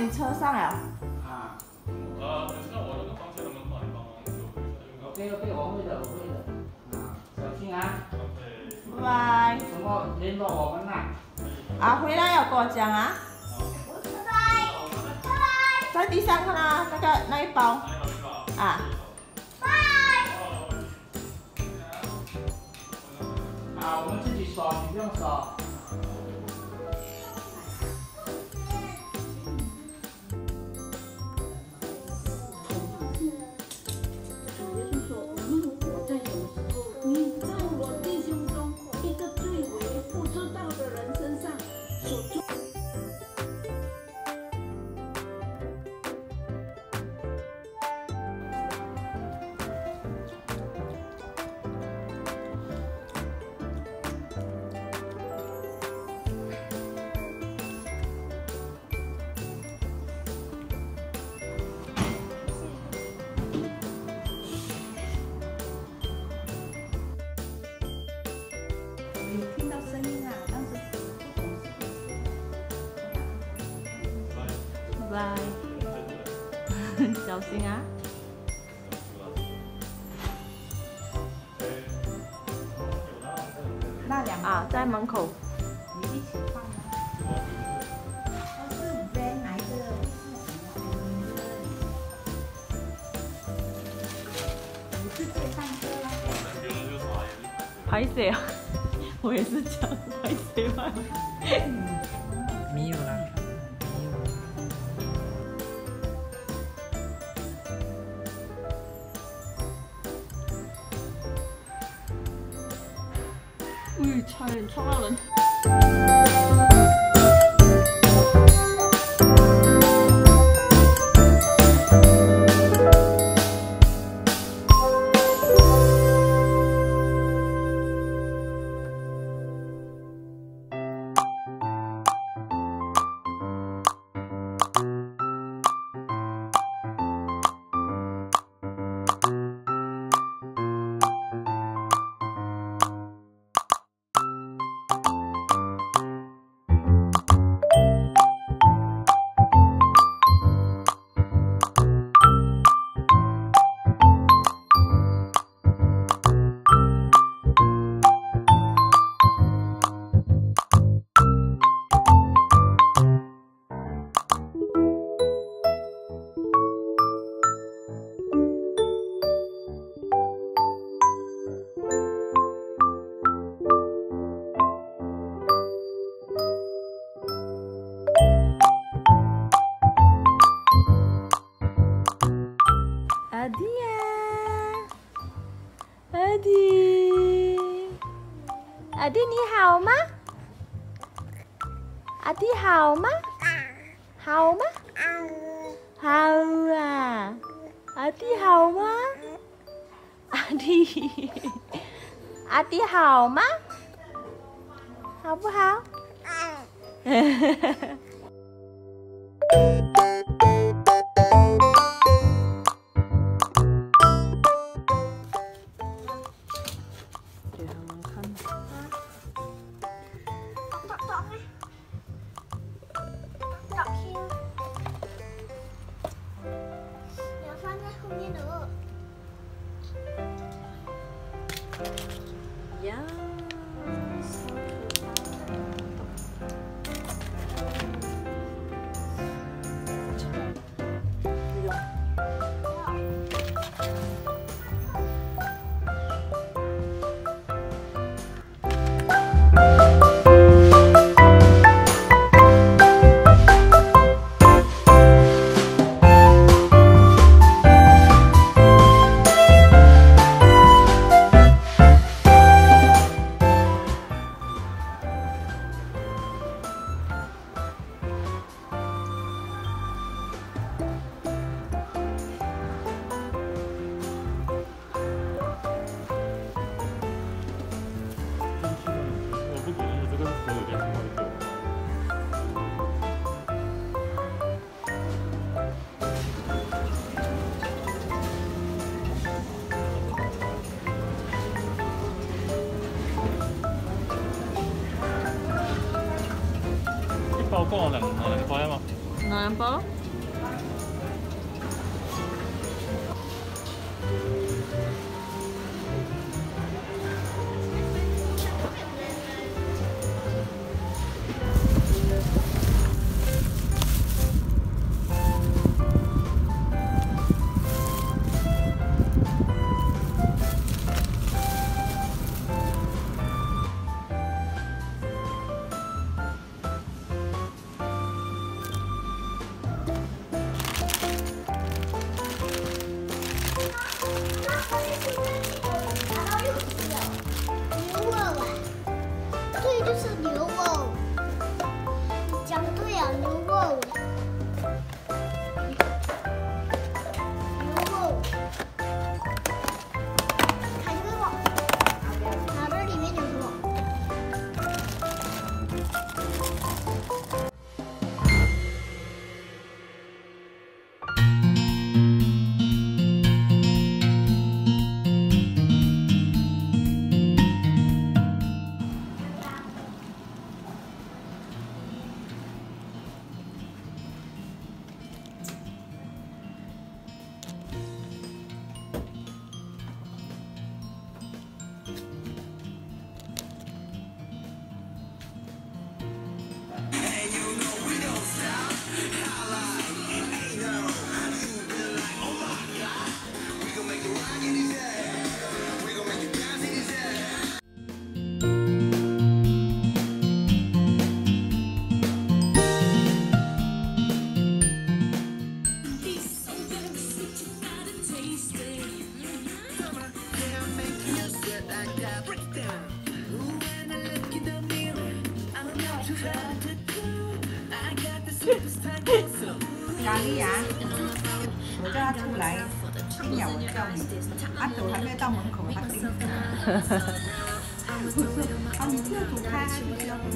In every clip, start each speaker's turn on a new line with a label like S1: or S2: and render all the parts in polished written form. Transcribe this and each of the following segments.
S1: 你车上了。
S2: 啊。
S3: 等下我那个房间的门把你帮忙守一下。
S2: OK，我会的，我会的。啊，小心啊。
S1: 拜拜。
S2: 什么联络我们呐？
S1: 啊，回来要跟我讲啊。拜拜。在地上看到那一包。啊。拜。
S2: 啊，我们自己锁，你不用锁。
S1: 听到声音啊，但是拜拜，小心啊！那两啊，在门口，你一起放吗？是原来的你是最上车啦。拍摄啊！ 我也是这样拍摄嘛。
S2: 没有啦，
S1: 没有。差点撞到人。阿弟呀，阿弟，阿弟你好吗？阿弟好吗？好吗？好啊，阿弟好吗？阿弟，阿弟好吗？好不好？呀，
S3: 包括两块嘛。
S1: 拿包。
S4: 咖喱啊！我叫他出来，一秒我叫你，阿祖还没到门口，他叮。啊，你不要走开啊！你要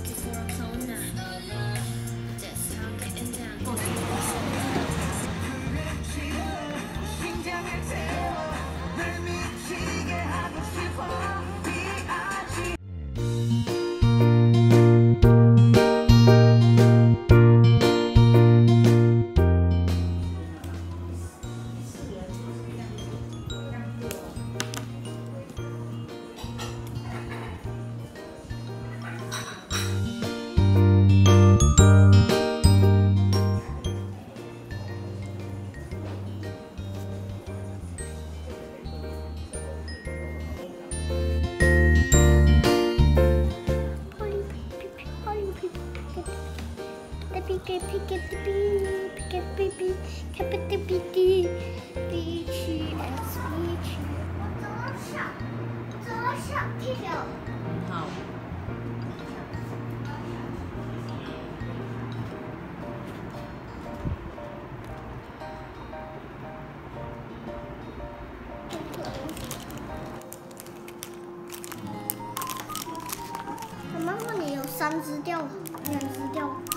S1: 好。
S5: 妈妈，你有3只掉，2只掉。